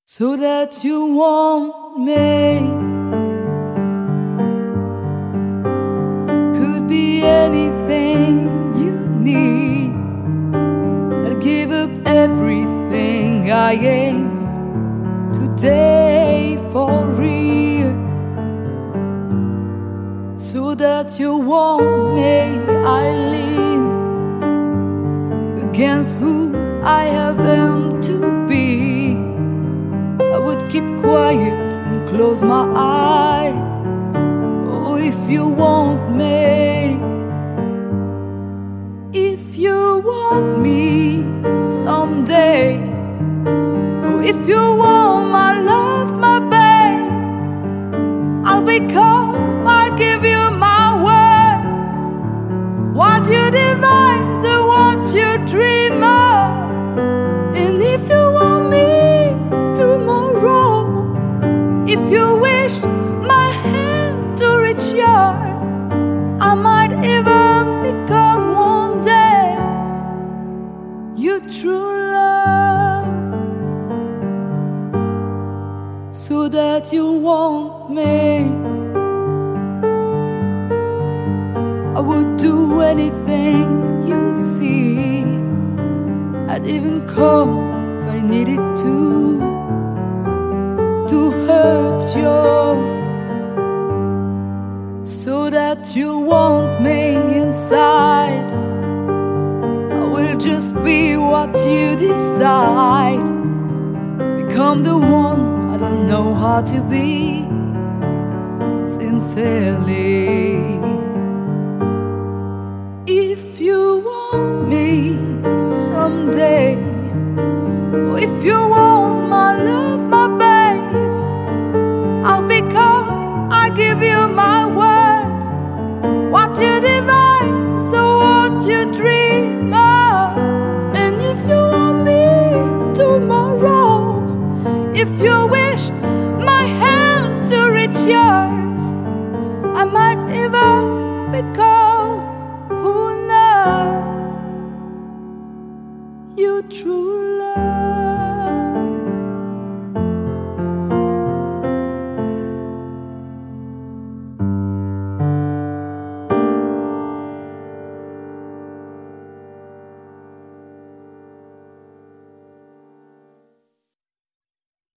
so that you want me. Could be anything you need. I'll give up everything I am today for real, so that you want me. I lean against who I have them to be. I would keep quiet and close my eyes. Oh, if you want me, if you want me someday. Oh, if you want my love, my babe, I'll become, I'll give you my word. What you devise and what you dream of. And if you want me tomorrow, if you wish my hand to reach yours, I might even become one day your true love, so that you want me. I would do anything you see. I'd even come if I needed to hurt you, so that you want me inside. I will just be what you decide. Become the one I don't know how to be, sincerely. If you want me someday, or if you want my love, my babe, I'll become, I give you my word. What you devise or what you dream of. And if you want me tomorrow, if you wish my hand to reach yours, I might even become